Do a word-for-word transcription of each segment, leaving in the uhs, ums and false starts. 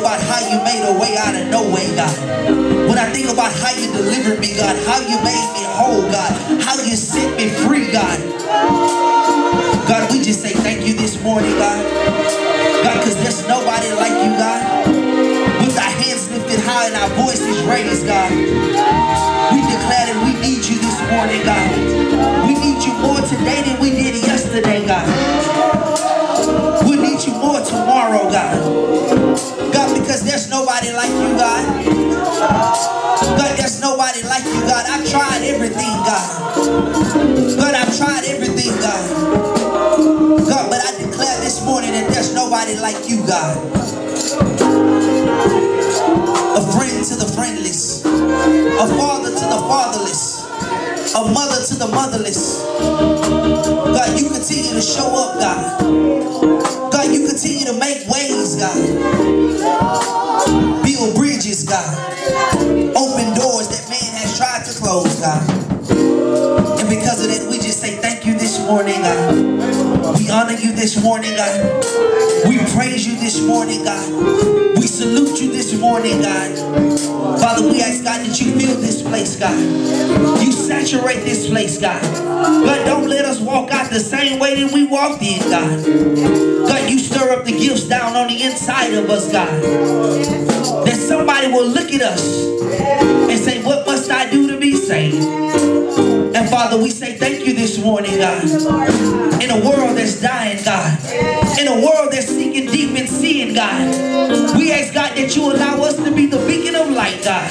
about how you made a way out of no way, God. When I think about how you delivered me, God, how you made me whole, God, how you set me free, God. God, we just say thank you this morning, God. God, because there's nobody like you, God. With our hands lifted high and our voices raised, God, we declare that we need you this morning, God. We need you more today than we did yesterday, God. We need you more tomorrow, God. God, because there's nobody like you, God. God, there's nobody like you, God. I've tried everything, God. God, I've tried everything, God. God, but I declare this morning that there's nobody like you, God. A friend to the friendless, a father to the fatherless, a mother to the motherless. God, you continue to show up, God. God, you continue to make ways, God. Build bridges, God. Open doors that man has tried to close, God. And because of that, we just say thank you this morning, God. We honor you this morning, God. We praise you this morning, God. We salute you this morning, God. Father, we ask, God, that you fill this place, God. You saturate this place, God. God, don't let us walk out the same way that we walked in, God. God, you stir up the gifts down on the inside of us, God. That somebody will look at us and say, what must I do to be saved? And Father, we say thank you this morning, God. In a world that's dying, God. In a world that's sinking deep in sin, God. We ask, God, that you allow us to be the beacon of light, God.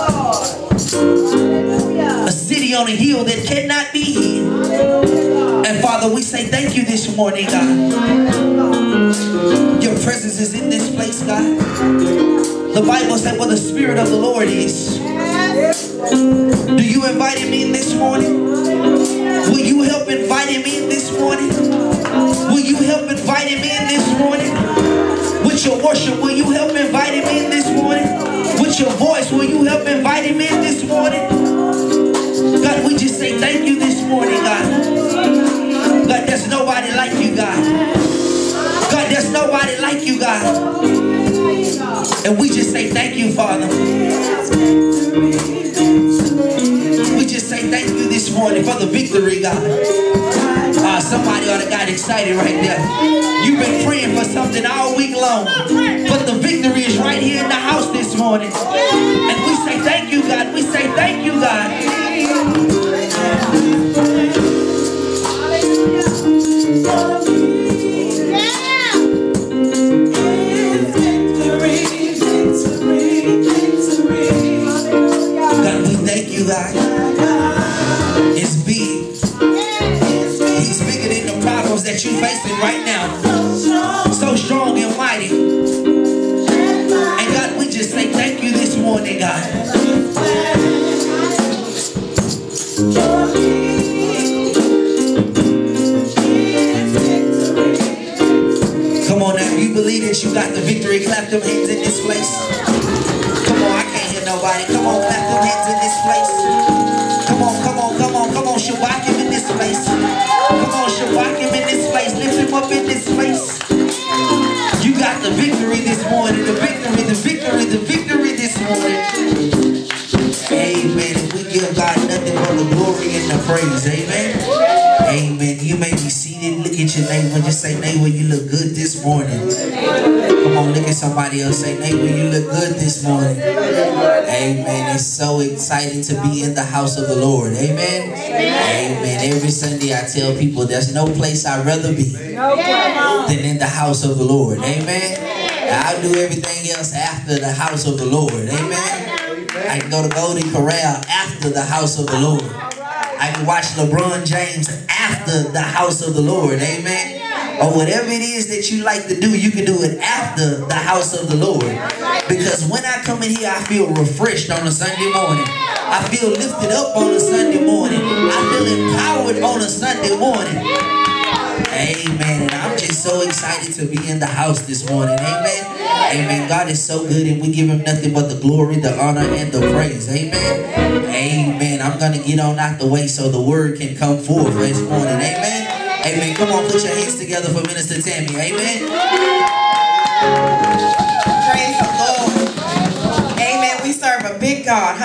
A city on a hill that cannot be hid. And Father, we say thank you this morning, God. Your presence is in this place, God. The Bible said where the Spirit of the Lord is. Do you invite him in this morning? Will you help invite him in this morning? Will you help invite him in this morning? With your worship, will you help invite him in this morning? With your voice, will you help invite him in this morning? God, we just say thank you this morning, God. God, there's nobody like you, God. God, there's nobody like you, God. And we just say thank you, Father. We just say thank you this morning for the victory, God. Uh, somebody ought to got excited right there. You've been praying for something all week long, but the victory is right here in the house this morning. And we say thank you, God. We say thank you, God. God, we thank you, God. It's big. He's bigger than the problems that you're facing right now. So strong and mighty. And God, we just say thank you this morning, God. Come on now, if you believe that you got the victory, clap them hands in this place. Come on, I can't hear nobody. Come on, clap them hands in this place. Come on, come on, come on, come on, Shabbat him in this place. Come on, Shabbat him in this place. Lift him up in this place. You got the victory this morning. The victory, the victory, the victory this morning. Amen. If we give God nothing but the glory and the praise. Amen. Amen. You may be seated. Look at your neighbor. Just say, neighbor, you look good this morning. Come on, look at somebody else. Say, neighbor, you look good this morning. Amen. It's so exciting to be in the house of the Lord. Amen. Amen. Every Sunday I tell people there's no place I'd rather be than in the house of the Lord. Amen. I'll do everything else after the house of the Lord. Amen. I can go to Golden Corral after the house of the Lord. I can watch LeBron James after the house of the Lord. Amen. Or whatever it is that you like to do, you can do it after the house of the Lord. Because when I come in here, I feel refreshed on a Sunday morning. I feel lifted up on a Sunday morning. I feel empowered on a Sunday morning. Amen. And I'm just so excited to be in the house this morning. Amen. Amen. God is so good, and we give him nothing but the glory, the honor, and the praise. Amen. Amen. I'm going to get on out the way so the word can come forth this morning. Amen. Amen. Come on, put your hands together for Minister Tammy. Amen. Praise the Lord.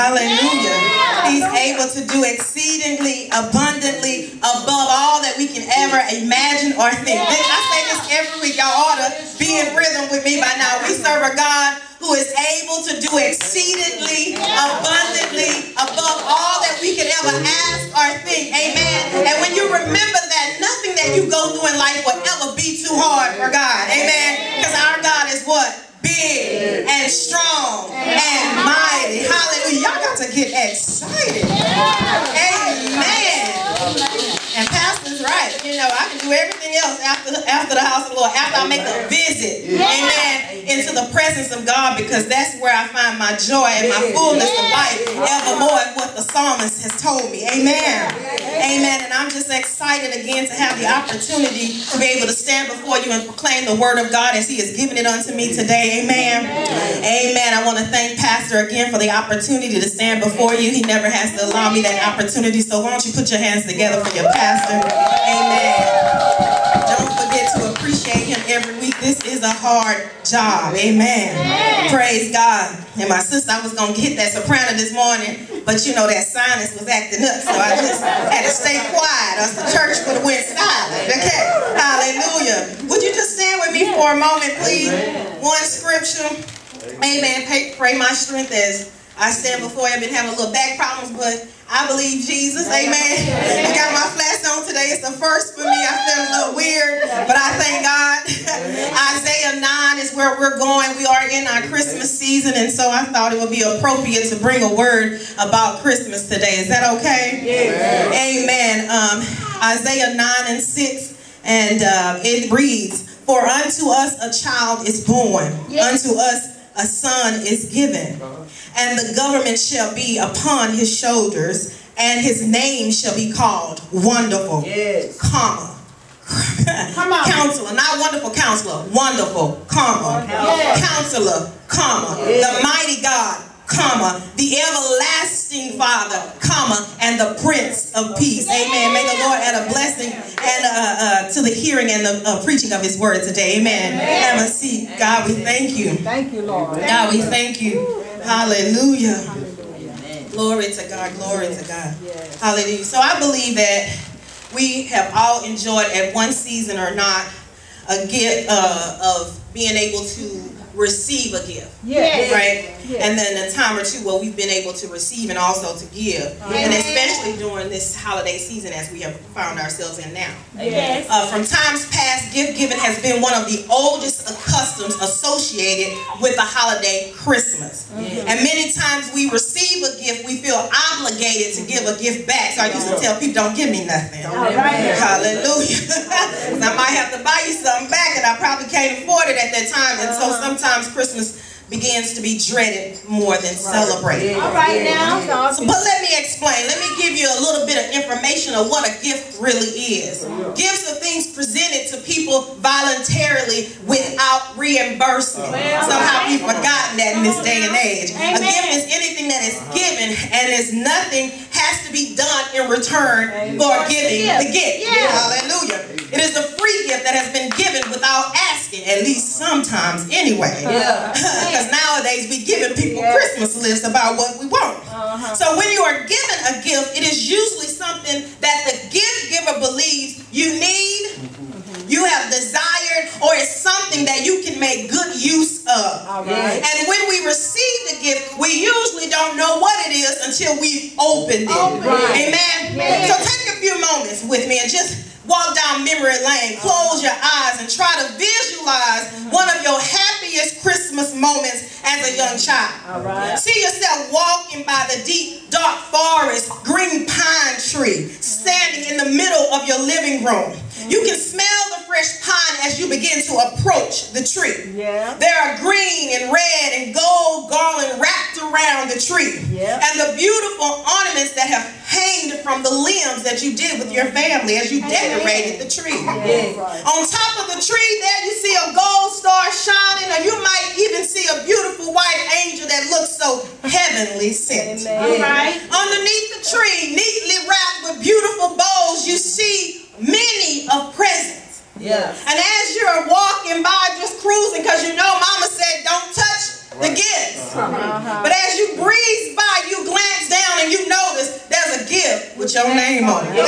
Hallelujah. He's able to do exceedingly, abundantly, above all that we can ever imagine or think. I say this every week. Y'all ought to be in rhythm with me by now. We serve a God who is able to do exceedingly, abundantly, above all that we could ever ask or think. Amen. And when you remember that, nothing that you go through in life will ever be too hard for God. Amen. Because our God is what? Big and strong and mighty. Hallelujah. Y'all got to get excited. Amen. And Pastor's right. You know, I can do everything else after, after the house of the Lord, after I make a visit, amen, into the presence of God, because that's where I find my joy and my fullness of life evermore, is what the psalmist has told me. Amen. Amen. And I'm just excited again to have the opportunity to be able to stand before you and proclaim the word of God as he has given it unto me today. Amen. Amen. I want to thank Pastor again for the opportunity to stand before you. He never has to allow me that opportunity. So why don't you put your hands together for your pastor. Amen. Don't forget to appreciate him every week. This is a hard job. Amen. Praise God. And my sister, I was going to hit that soprano this morning, but you know that sinus was acting up, so I just had to stay quiet, else the church would have went silent. Okay. Hallelujah. Would you just stand with me for a moment, please? One scripture. Amen. Pray, pray my strength as I stand before you. I've been having a little back problems, but I believe Jesus. Amen. I got my flash on today. It's the first for me. I feel a little weird, but I thank God. Isaiah nine is where we're going. We are in our Christmas season, and so I thought it would be appropriate to bring a word about Christmas today. Is that okay? Yes. Amen. Um, Isaiah nine and six, and uh, it reads, "For unto us a child is born, yes. Unto us a son is given, and the government shall be upon his shoulders, and his name shall be called Wonderful, yes. comma, Come on. Counselor, not Wonderful Counselor, Wonderful, comma, yes. Counselor, comma, yes. The mighty God, comma, the everlasting Father, comma, and the Prince of Peace." Amen. May the Lord add a blessing and uh, uh, to the hearing and the uh, preaching of his word today. Amen. Amen. Have a seat. God, we thank you. Thank you, Lord. God, we thank you. Hallelujah. Hallelujah. Glory to God. Glory to God. Yes. Hallelujah. So I believe that we have all enjoyed at one season or not a gift uh, of being able to receive a gift, yes. Right? Yes. And then a time or two where we've been able to receive and also to give, yes. And especially during this holiday season as we have found ourselves in now. Yes. Uh, from times past, gift giving has been one of the oldest customs associated with the holiday Christmas. Mm-hmm. And many times we receive a gift, we feel obligated to give a gift back. So I used to tell people, don't give me nothing. Right. Hallelujah. I might have to buy you something back, and I probably can't afford it at that time. And so sometimes Sometimes Christmas begins to be dreaded more than celebrated. All right now. So, but let me explain. Let me give you a little bit of information of what a gift really is. Gifts are things presented to people voluntarily without reimbursement. Somehow we've forgotten that in this day and age. A gift is anything that is given, and is nothing has to be done in return for giving the gift. Hallelujah. It is a free gift that has been given without asking, at least sometimes anyway. Yeah. Because nowadays we giving people yeah. Christmas lists about what we want. Uh-huh. So when you are given a gift, it is usually something that the gift giver believes you need, mm-hmm. you have desired, or it's something that you can make good use of. All right. And when we receive the gift, we usually don't know what it is until we opened it. Open. Right. Amen? Yeah. So take a few moments with me and just walk down memory lane, close your eyes, and try to visualize one of your happiest Christmas moments as a young child. All right. See yourself walking by the deep, dark forest, green pine tree, standing in the middle of your living room. You can smell the fresh pine as you begin to approach the tree. Yeah. There are green and red and gold garland wrapped around the tree. Yeah. And the beautiful ornaments that have hanged from the limbs that you did with your family as you decorated the tree. Yeah. On top of the tree there you see a gold star shining, or you might even see a beautiful white angel that looks so heavenly sent. All right. Underneath the tree, neatly wrapped with beautiful bows, you see many of presents. Yeah. And as you're walking by, just cruising, because you know Mama said don't touch the gifts. Uh-huh. But as you breeze by, you glance with your name on it.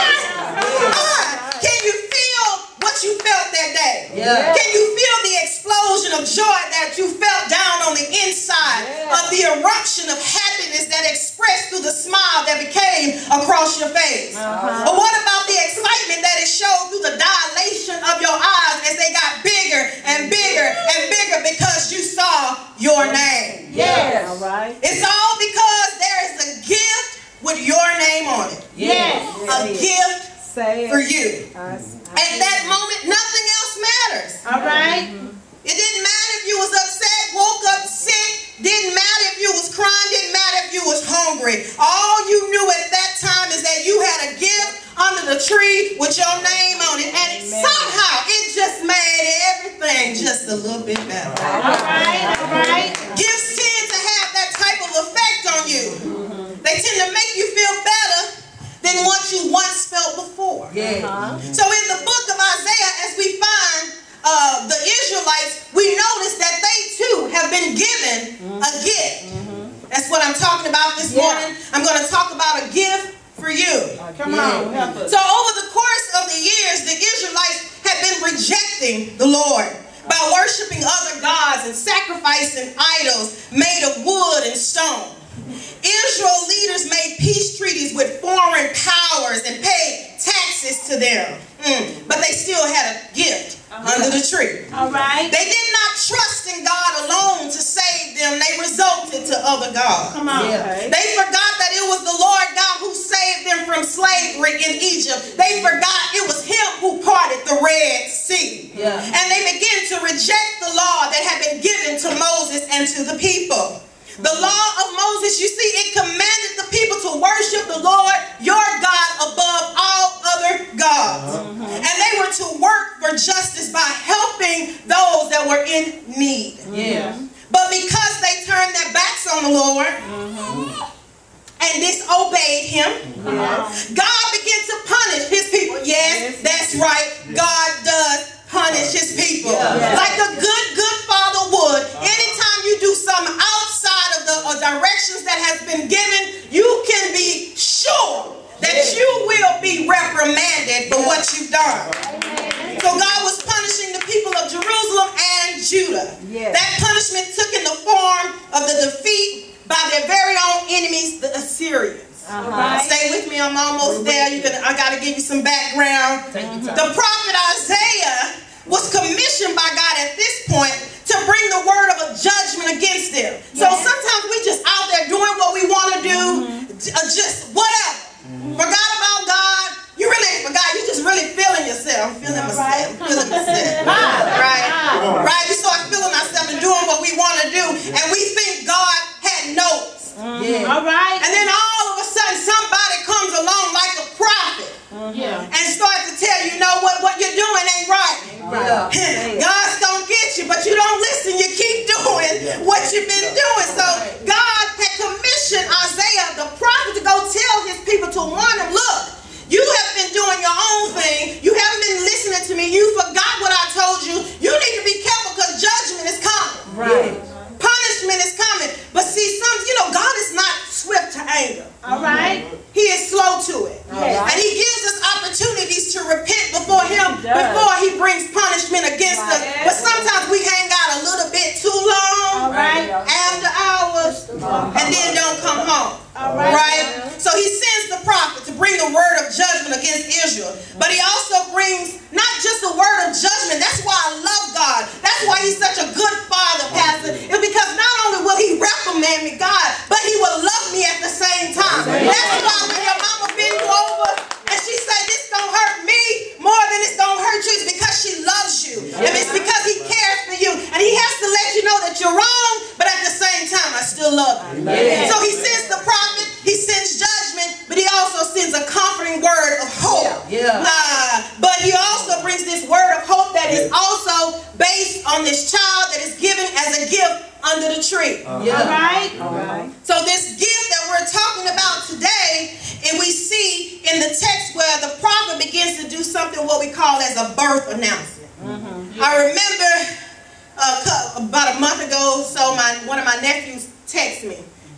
Can you feel what you felt that day? Yeah. Can you feel the explosion of joy that you felt down on the inside? Yeah. Of the eruption of happiness that expressed through the smile that became across your face? Uh-huh. Or what about the excitement that it showed through the dilation of your eyes as they got bigger and bigger and bigger because you saw your name? Yes. All right. It's all because there is a gift with your name on it. Yes. A gift for you. At that moment, nothing else matters. All right. It didn't matter if you was upset, woke up sick. Didn't matter if you was crying. Didn't matter if you was hungry. All you knew at that time is that you had a gift under the tree with your name on it. And it, somehow it just made everything just a little bit better. All right. All right. Gifts tend to have that type of effect on you. They tend to make you feel better than what you once felt before. Yeah. Uh-huh. So in the book of Isaiah, as we find uh, the Israelites, we notice that they too have been given mm-hmm. a gift. Mm-hmm. That's what I'm talking about this yeah. morning. I'm going to talk about a gift for you. Uh, Come yeah. on. Help us. So over the course of the years, the Israelites have been rejecting the Lord by worshiping other gods and sacrificing idols made of wood and stone. Israel leaders made peace treaties with foreign powers and paid taxes to them. Mm. But they still had a gift uh-huh. under the tree. All right. They did not trust in God alone to save them. They resorted to other gods. Come on. Yeah. They forgot that it was the Lord God who saved them from slavery in Egypt. They forgot it was Him who parted the Red Sea. Yeah. And they began to reject the law that had been given to Moses and to the people. The law of Moses, you see, it commanded the people to worship the Lord, your God, above all other gods. Mm-hmm. And they were to work for justice by helping those that were in need. Yeah. But because they turned their backs on the Lord mm-hmm. and disobeyed Him, yes. God began to punish His people. Yes, yes. That's right. God does punish His people. Yeah. Like a good, good father would. Anytime you do something outside of the or directions that has been given, you can be sure that you will be reprimanded for what you've done. So God was punishing the people of Jerusalem and Judah. That punishment took in the form of the defeat by their very own enemies, the Assyrians. Uh-huh. Stay with me, I'm almost there. You're gonna, I got to give you some background. The prophet Isaiah was commissioned by God at this point to bring the word of a judgment against them. Yes. So sometimes we just out there doing what we want to do, mm-hmm. uh, just whatever. Mm-hmm. Forgot about God. You really ain't forgot. You just really feeling yourself. I'm feeling yeah, myself. Right. Feeling myself. Right? Right? We start feeling ourselves and doing what we want to do, and we think God had notes. Mm-hmm. Yeah. All right. And then all of a sudden somebody comes along like a prophet mm-hmm. and starts to tell you, you know what, what you're doing ain't right. Right. God's gonna get you, but you don't listen. You keep doing what you've been doing. So God had commissioned Isaiah, the prophet, to go tell His people, to warn them, look, you have been doing your own thing. You haven't been listening to me. You forgot what I told you. You need to be careful because judgment is coming. Right. Punishment is coming. But see, some, you know, God is not swift to anger. All right. He is slow to it. Right. And He gives us opportunities to repent before Him before He brings punishment against right. us. But sometimes we hang out a little bit too long, all right. after hours, and then don't come home. All right. Right? So He sends the prophet to bring the word of judgment against Israel. But He also brings not just a word of judgment. That's why I love God. That's why He's such a good father, Pastor. It's because not only will He reprimand me, God, but He will love me at the same time. That's why when your mama bend you over and she say, this don't hurt me more than it's don't hurt you, it's because she loves you. And it's because He cares for you. And He has to let you know that you're wrong, but at the same time, I still love you. Amen. So He sends the prophet, He sends judgment, but He also sends a comforting word of hope. Yeah. Uh, but He also brings this word of hope that is also based on this child that is given as a gift under the tree. Uh, yeah. All right. All right. So this gift that we're talking about today, and we see in the text where the prophet begins to do something what we call as a birth announcement. Mm-hmm. Yeah. I remember uh, about a month ago, so my one of my nephews texted me,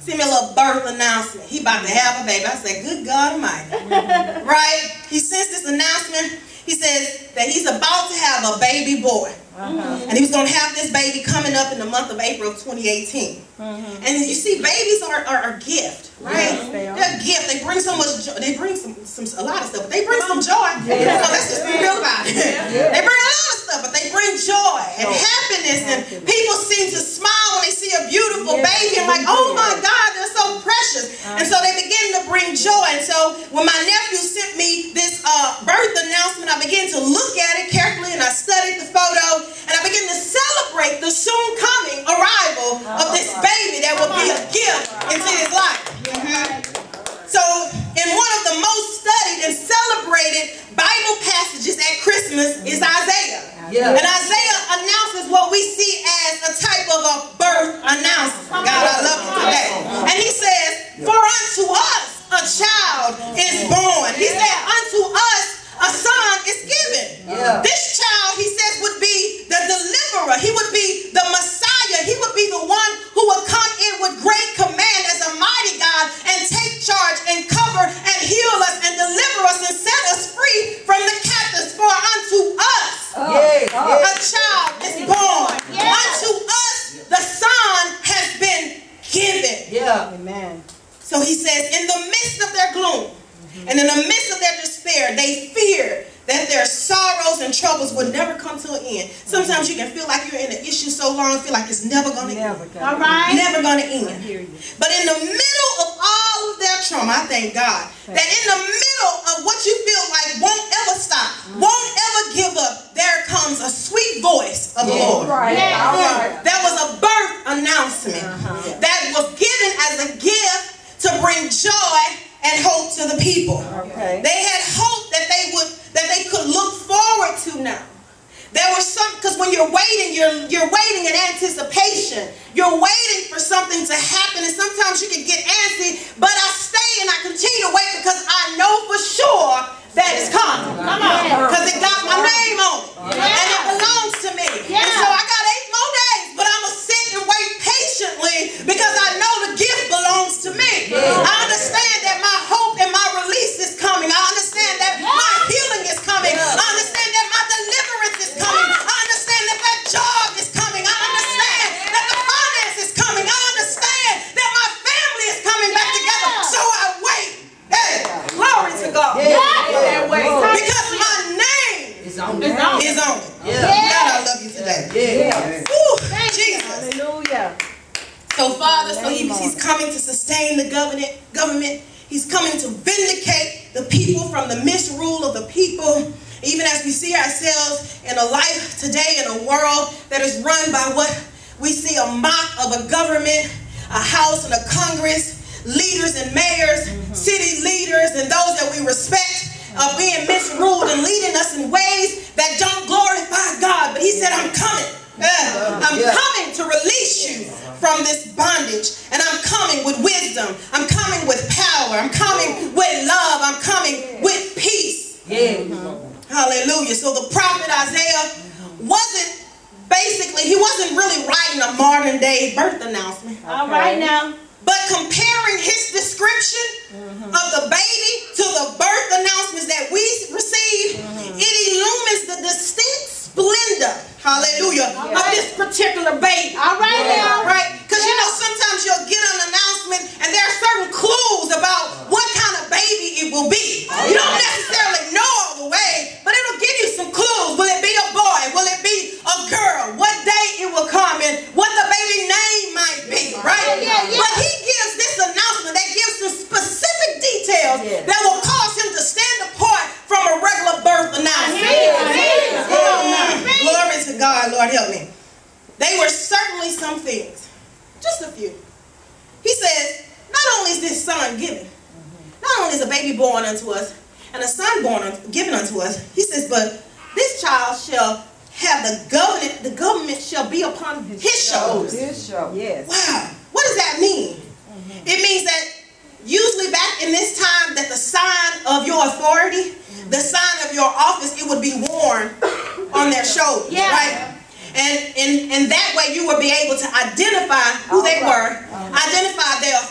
sent me a little birth announcement. He about to have a baby. I said, good God Almighty. Right? He sends this announcement. He says that he's about to have a baby boy. Uh-huh. And he was going to have this baby coming up in the month of April of twenty eighteen. Uh-huh. And you see, babies are, are a gift, right? Yes, they are. They're a gift. They bring so much joy. They bring some, some a lot of stuff, but they bring some joy. Yeah. So let's just be real about it. Yeah. They bring a lot of stuff, but they bring joy and happiness. And people seem to smile when they see a beautiful yeah. baby and like, oh my God, they're so precious. Uh-huh. And so they begin to bring joy. And so when my nephew sent me this uh, birth announcement, I began to look at it carefully and I studied the photo. And I begin to celebrate the soon coming arrival of this baby that will be a gift into his life. Mm-hmm. So, in one of the most studied and celebrated Bible passages at Christmas is Isaiah. Yeah. And Isaiah announces what we see as a type of a birth announcement. God, I love you today. And he says, for unto us a child is born. He said, unto us a son is given. Yeah. This child, he says, would be the deliverer. He would be the Messiah. He would be the one who would come in with great command as a mighty God and take charge and cover and heal us and deliver us and set us free from the captives. For unto us oh. yeah. a child is born. Yeah. Unto us the son has been given. Yeah. Amen. So he says, in the midst of their gloom, and in the midst of their despair, they fear that their sorrows and troubles will never come to an end. Sometimes you can feel like you're in an issue so long, feel like it's never going to end. All right? Never going to end. But in the middle of all of their trauma, I thank God, that in the middle of what you feel like won't ever stop, won't ever give up, there comes a sweet voice of the Lord. Right. Yeah. All right. There was a birth announcement uh-huh. that was given as a gift to bring joy and hope to the people. Okay. They had hope that they would, that they could look forward to now. There was some, because when you're waiting, you're you're waiting in anticipation. You're waiting for something to happen, and sometimes you can get antsy. But I stay and I continue to wait because I know for sure that it's coming. Come on, because it got my name on it, yeah. and it belongs to me. Yeah. And so I got eight more days, but I'm gonna sit and wait patiently because I know the gift belongs to me. Yeah. I understand that my hope and my release is coming. I understand that yeah. my healing is coming. Yeah. I understand that my deliverance is coming. Yeah. I understand that that job is coming. I understand yeah. that the finance is coming. I understand that my family is coming back yeah. together. So I wait. Hey, glory to God. Yeah. Yeah. Yeah. Because my name is on it. Is on it. Yeah. Yeah. God, I love you today. Yeah. Yeah. Woo, Jesus. Hallelujah. So Father, so he, he's coming to sustain the government, government. He's coming to vindicate the people from the misrule of the people. Even as we see ourselves in a life today in a world that is run by what we see a mock of a government, a house and a Congress, leaders and mayors, mm-hmm. city leaders and those that we respect are being misruled and leading us in ways that don't glorify God. But he said, I'm coming. Uh, I'm yeah. coming to release you from this bondage, and I'm coming with wisdom. I'm coming with power. I'm coming with love. I'm coming with peace. Yeah. Hallelujah. So the prophet Isaiah wasn't basically, he wasn't really writing a modern day birth announcement. Okay. All right now. But comparing his description mm-hmm. of the baby to the birth announcements that we receive, mm-hmm. it illumines the distinct splendor, hallelujah, yeah. of this particular baby. All right yeah. now. Right? Because yeah. you know, sometimes you'll get an announcement and there are certain clues about what kind of baby it will be. Oh, you don't yeah. necessarily know all the way, but it'll give you some clues. Will it be a boy? Will it be a girl? What day it will come and what the baby name might be, right? Yeah, yeah, yeah. But he gives this announcement that gives some specific details yeah. that will cause him to stand apart from a regular birth announcement. Yeah. Yeah. Yeah. Glory to God, Lord help me. They were certainly some things. Just a few. He says, not only is this son given, not only is a baby born unto us, and a son born given unto us, he says, but this child shall have the government, the government shall be upon his, his shoulders. His shoulders. Yes. Wow. What does that mean? Mm-hmm. It means that usually back in this time that the sign of your authority, mm-hmm. the sign of your office, it would be worn on their shoulders, yeah. right? And in, in that way you would be able to identify who they were, identify their authority,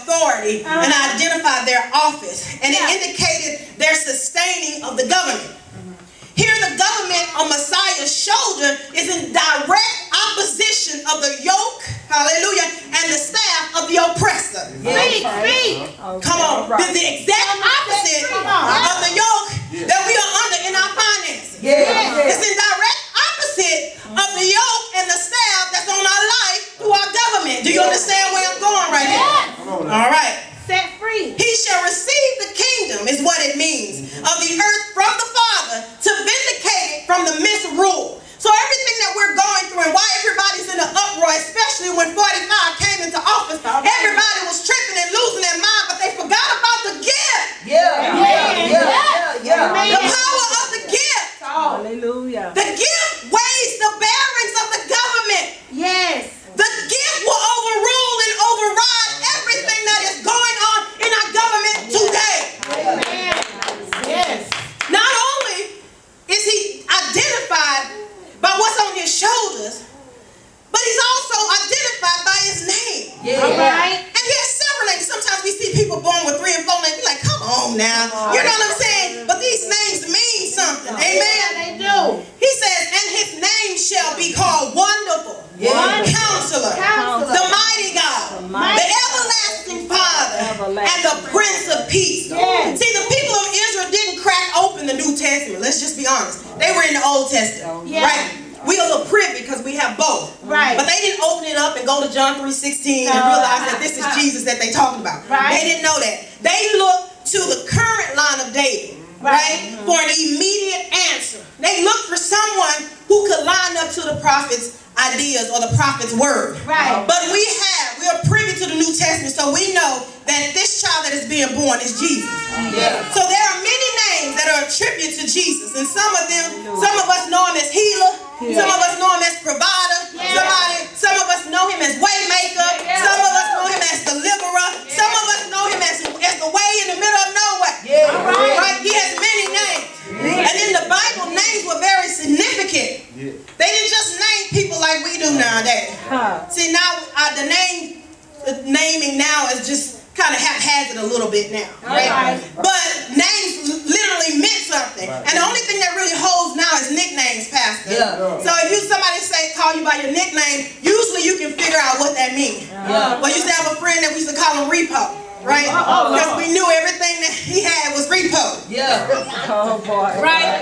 authority Uh-huh. and identified their office. And Yeah. it indicated their sustaining of the government. Here the government on Messiah's shoulder is in direct opposition of the yoke, hallelujah, and the staff of the oppressor. Speak, speak. Come on. The, the exact opposite Come on. of the yoke that we are under in our finances. Yeah. It's in direct opposite of the yoke and the staff that's on our life through our government. Do you understand where I'm going right here? All right. Set free. He shall receive the kingdom is what it means of the earth from the Father to vindicate it from the misrule. So everything that we're going through and why everybody's in an uproar, especially when forty-five came into office, everybody was tripping and losing their mind, but they forgot about the gift. Yeah. Yeah. Yeah. Yeah. The power of the gift. Hallelujah. The gift weighs the bearings of the government. Yes. The gift will overrule and override everything that is going on in our government today. Amen. Yes. Not only is he identified by what's on his shoulders, but he's also identified by his name. Yeah. All right. And he has several names. Sometimes we see people born with three and four names. We're like, come on now. You know what I'm saying? But these names mean something. Amen. Yeah, they do. He says, and his name shall be called Wonderful. Yeah. Counselor, Counselor. the mighty God, The mighty the everlasting Father, Everlasting. and the Prince of Peace. Yes. See, the people of Israel didn't crack open the New Testament. Let's just be honest. They were in the Old Testament, Yeah. right? We a little privy because we have both. Right. But they didn't open it up and go to John three sixteen and No. realize that this is Jesus that they talking about. Right. They didn't know that. They looked to the current line of David, right, Right. for an immediate answer. They looked for someone who could line up to the prophet's ideas or the prophet's word. Right. But we have, we are privy to the New Testament, so we know that this child that is being born is Jesus. Yeah. So there are many names that are attributed to Jesus, and some of them, some of us know him as healer, some of us know him as provider, Yeah. somebody, some of us know him as waymaker, Yeah. some of us know him as deliverer, some of us know him as, as the way in the middle of nowhere. Yeah. All right. Right? He has many names. And in the Bible, names were very significant. They didn't just name people like we do nowadays. Huh. See, now uh, the name, the naming now is just kind of haphazard a little bit now, right? Right. But names l- literally meant something, and the only thing that really holds now is nicknames, Pastor. Yeah. So if you somebody say call you by your nickname, usually you can figure out what that means. Yeah. Well, I used to have a friend that we used to call him Repo, right? Oh, Because we knew everything that he had was repo. Yeah. Oh boy. Right?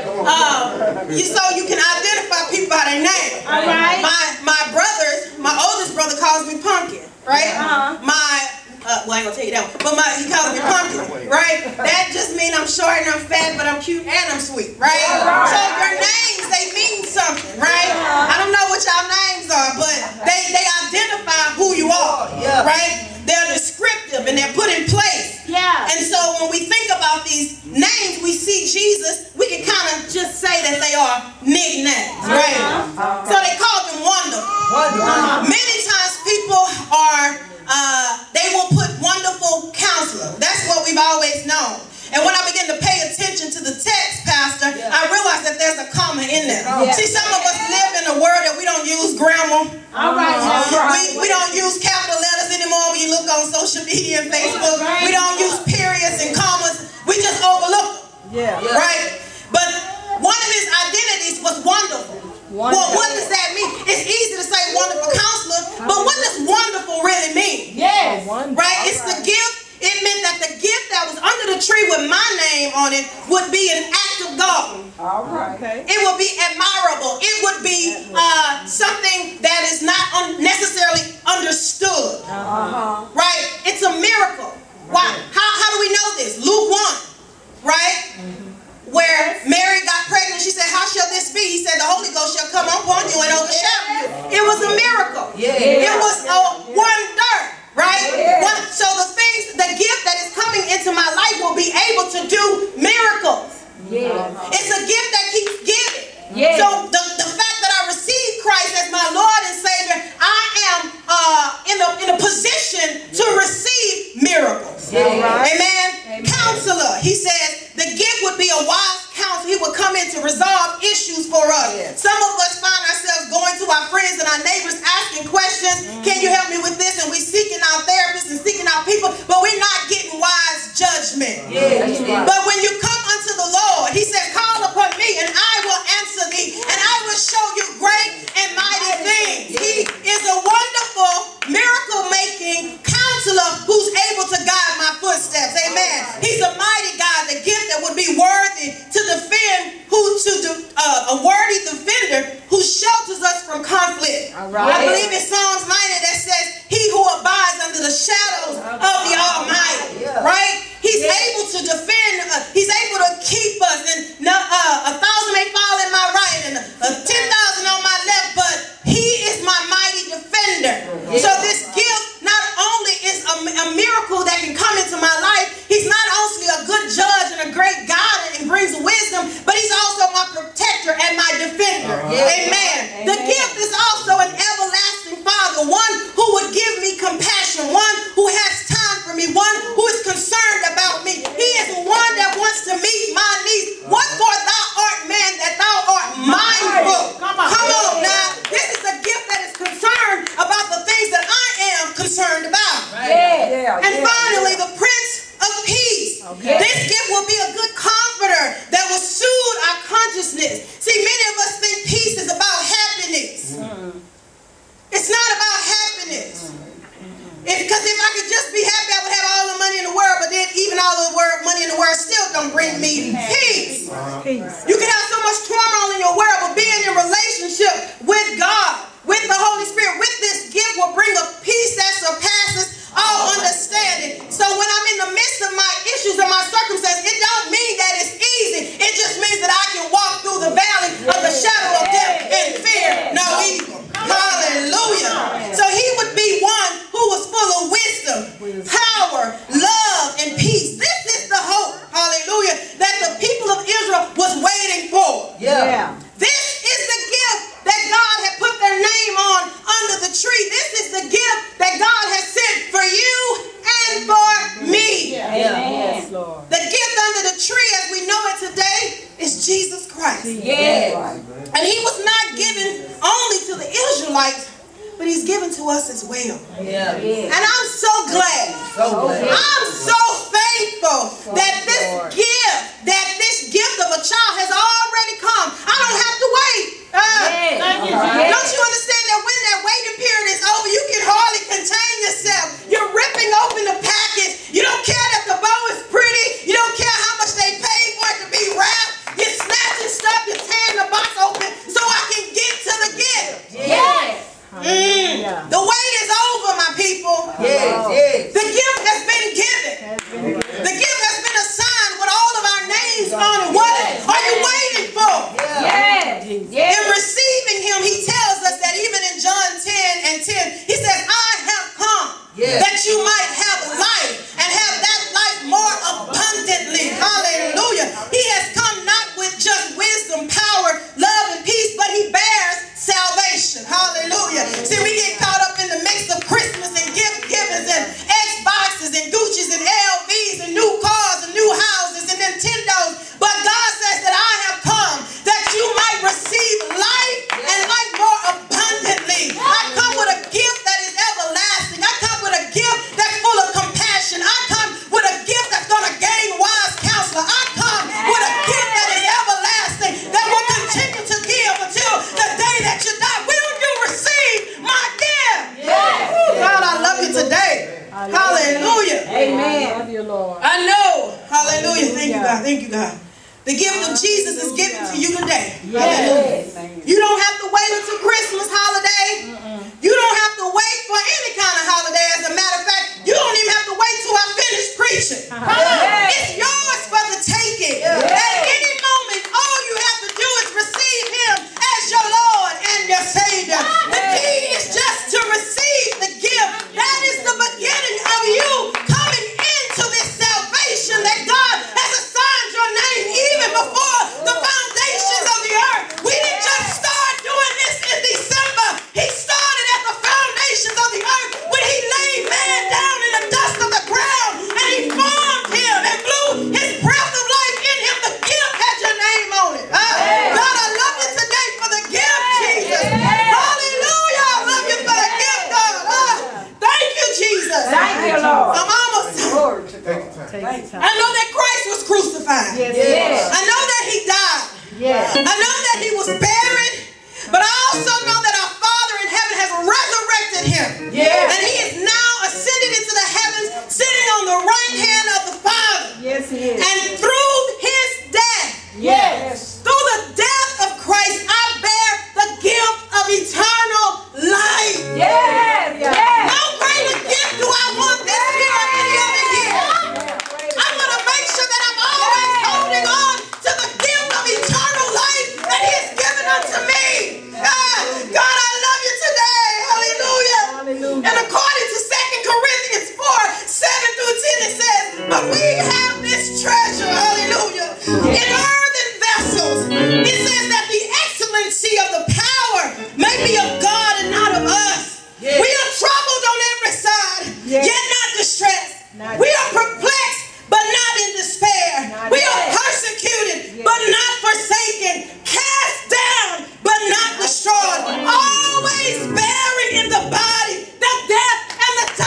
Um, you, so you can identify people by their name. All right. My my brothers, my oldest brother calls me Pumpkin, right? Uh-huh. My uh, well, I ain't gonna tell you that one, but my he calls me Pumpkin, right? That just means I'm short and I'm fat, but I'm cute and I'm sweet, right? So your names, they mean something, right? I don't know what y'all names are, but they they identify who you are, Yeah. right? They're descriptive and they're put in place. Yeah. And so when we think about these names, we see Jesus, we can kind of just say that they are nicknames, right? Uh-huh. So they call them wonderful. Wonderful. Many times people are, uh, they will put wonderful counselor. That's what we've always known. And when I begin to pay attention to the text, Pastor, I realize that there's a comma in there. Yeah. See, some of us live in a world that we don't use grammar. All right. All right. We, we don't use capital letters anymore when you look on social media and Facebook. We don't use periods and commas. We just overlook them, Yeah. right? But one of his identities was wonderful. Well, what does that mean? It's easy to say wonderful counselor, but what does wonderful really mean? Yes. Right? It's the gift. It meant that the gift that was under the tree with my name on it would be an act of God. All right. Okay. It would be admirable. It would be uh, something that is not un necessarily understood. Uh-huh. Right? It's a miracle. Why? How, how do we know this? Luke one, right? Where Mary got pregnant, she said, how shall this be? He said, the Holy Ghost shall come upon you and overshadow you. It was a miracle. Yeah. It was a wonder, right? Yeah. One- so the things, the gift that is coming into my life will be able to do miracles. Yeah. It's a gift that keeps giving. Yeah. So the, the fact that I received Christ as my Lord concerned about. Yeah. Yeah. And yeah. finally, the Prince of Peace. Okay. This gift will be a good comforter that will soothe our consciousness. See, many of us think peace is about happiness. Mm. It's not about happiness. Because if I could just be happy, I would have all the money in the world, but then even all the word, money in the world still don't bring me peace. Peace. You can have so much turmoil in your world, but being in relationship with God, with the Holy Spirit, with this gift will bring a peace that surpasses all understanding. So when I'm in the midst of my issues and my circumstances, it don't mean that it's easy. It just means that I can walk through the valley of the shadow of death and fear no evil. Hallelujah. So he would be one who was full of wisdom, power, love, and peace. This is the hope, hallelujah, that the people of Israel was waiting for. Yeah. This is the gift that God had put their name on under the tree. This is the gift that God has sent for you and for me. Yes, Lord. The gift under the tree as we know it today is Jesus Christ. Yes. And he was not given only to the Israelites, but he's given to us as well. Yeah. And I'm so glad. So glad. I'm so thankful that this gift, that this gift of a child has already come. I don't have to wait. Uh, Yes. Don't you understand that when that waiting period is over, you can hardly contain yourself. You're ripping open the package. You don't care that the bow is pretty. You don't care how much they paid for it to be wrapped. You're snatching stuff. You're tearing the box open so I can get to the gift. Yes. Mm. The wait is over, my people. Yes, yes. The gift has been given. The gift has been assigned with all of our names on it. What are you waiting for? Yes. Yes. In receiving him, he tells us that even in John ten and ten, he says, I have come Yes. that you might have life and have that life more abundantly. Hallelujah. He has come not with just wisdom, power, love, and peace, but he bears salvation. Hallelujah. See, we get caught up in the mix of Christmas and gift givings and Xboxes and Gucci's and L V's and new cars and new houses and Nintendos. But God says that I have come that you might receive life and life more abundantly. I come with a gift that is everlasting. I come with a gift that's full of compassion. I come with a gift that's going to gain wise counselor. I come with a gift that is everlasting that will continue to give until the day that you die. Will you receive my gift? Yes. God, I love you today. Hallelujah. Amen. Love you, Lord. I know. Hallelujah. Thank you, God. Thank you, God. The gift of Jesus is given to you today. Hallelujah. Yes. You don't have to wait until Christmas holiday. You don't have to wait for any kind of holiday. As a matter of fact, you don't even have to wait till I finish preaching. Come on. It's yours for the taking. At any moment, all you have to do is receive him as your Lord and your Savior. The key is just to receive the gift. That is the beginning of you coming into this salvation that God has assigned your name even before the foundations of the earth. We didn't just start doing this in December. He started at the foundations of the earth when he laid man down in the dust of the ground and he formed him and blew his breath of life in him. The gift had your name on it. Uh, God, I love you today for the gift, Jesus. Hallelujah. I love you for the gift, God. Uh, thank you, Jesus. Thank you, Lord. I'm almost done. Take time. I know that Christ was crucified. Yes. Yes. I know that he died. Yes. I know that he was buried, but I also know that our Father in heaven has resurrected him. Yes. And he is now ascended into the heavens, sitting on the right hand of the Father. Yes, he is. And through his death, Yes. through the death of Christ, I bear the gift of eternal life. Yes. Yes. No greater gift do I want this year or any other year. I'm going to make sure that I'm always holding on to the gift of eternal life that he has given unto me. Ah, God, I love you today. Hallelujah. Hallelujah. And according to Second Corinthians four, seven through ten, it says, but we have this treasure, hallelujah, in earthen vessels. It says that the excellency of the power may be of God and not of us. Yes. We are troubled on every side, Yes. yet not distressed. Not we are perplexed, but not in despair. Not we are yet. persecuted, Yes. but not forsaken. Cast down, but not destroyed. Always bearing in the body the death and the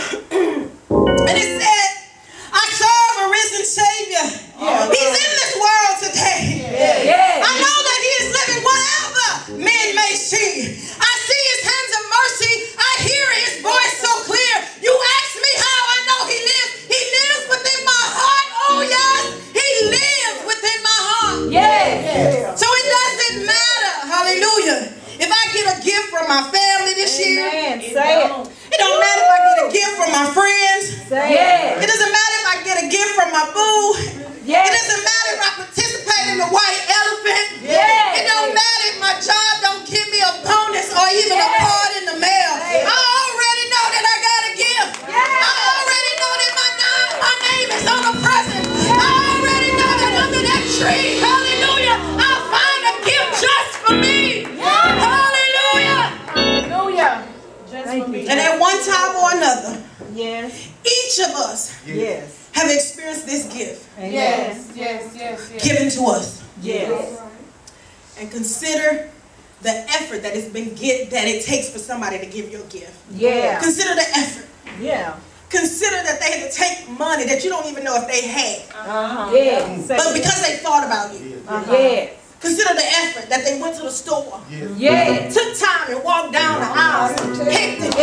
And it said, I serve a risen Savior. Yeah. He's in this world today. Yeah. Yeah. I know that he is living whatever men may see. I see his hands of mercy. I hear his voice so clear. You ask me how I know he lives. He lives within my heart. Oh yes, he lives within my heart. Yeah. So it doesn't matter, hallelujah, if I get a gift from my family this year. Amen. Say it. It don't matter if I get a gift from my friends. Say it. It doesn't matter if I get a gift from my boo. Yeah. It doesn't matter if I participate in the white elephant. Yeah. It don't matter if my job don't give me a bonus or even yeah. a card in the mail. Yeah. I already know that I got a gift. Yeah. I already know that my, my name is on the present. Yeah. I already know that under that tree, hallelujah, I'll find a gift just for me. Yeah. Hallelujah. Hallelujah. Just for me. And at one time or another, yes, each of us yes. have experienced this gift. Yes, yes, yes, yes. Given to us. Yes. And consider the effort that it's been get that it takes for somebody to give you a gift. Yeah. Consider the effort. Yeah. Consider that they had to take money that you don't even know if they had. Uh-huh. Yeah. But because they thought about you. Uh-huh. Yeah. Consider the effort that they went to the store. Yeah. Yeah. Took time and walked down the aisles and picked and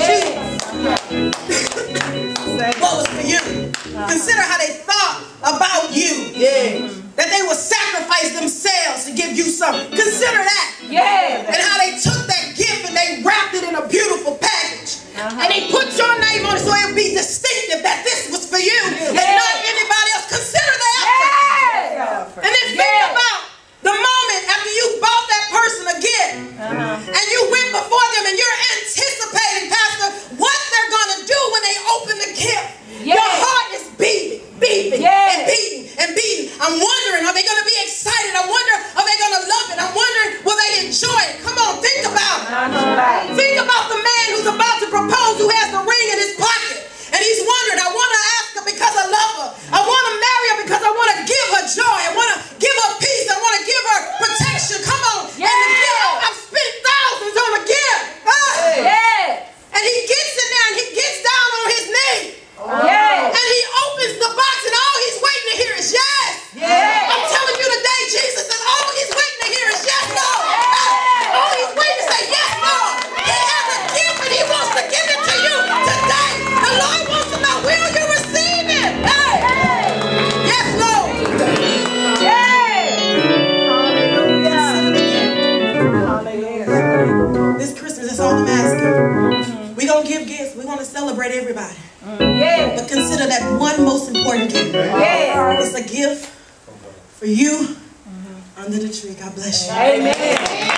choose what was for you. Uh-huh. Consider how they thought about you. Yeah. That they would sacrifice themselves to give you something. Consider that. Yeah. And how they took that gift and they wrapped it in a beautiful package. Uh-huh. And they put your name on it so it would be distinctive that this was for you yeah. and not anybody else. Consider the effort. Yeah. And then think yeah. about the moment after you bought that person a gift uh-huh. and you went before them and you're anticipating, Pastor, what they're going to do when they open the gift. Yeah. Your heart is beating, beating, yeah. and beating, and beating. I'm wondering, are they going to be excited? I wonder, are they going to love it? I'm wondering, will they enjoy it? Come on, think about it. Uh-huh. Think about the man who's about to propose who has the ring in his pocket. And he's wondering, I want to ask her because I love her. I want to marry her because I want to give her joy. I want to give her peace. I want to give her protection. Come on. Yeah. And the gift, I've spent thousands on a gift. Ah. Yeah. And he gets in there and he gets down on his knee. Oh. Yeah. And he opens the box and all he's waiting to hear is yes. Yeah. I'm telling you today, Jesus says all he's waiting to hear is yes, Lord. Yeah. All he's waiting to say yes, Lord. He has a gift and he wants to give it to you today. The Lord wants to know, will you receive it? Hey. Yes, Lord. Yeah. Hallelujah. This Christmas is all I'm asking. We're going to give gifts. We want to celebrate everybody. Yeah. But consider that one most important gift. Yeah. It's a gift for you mm-hmm. under the tree. God bless you. Amen.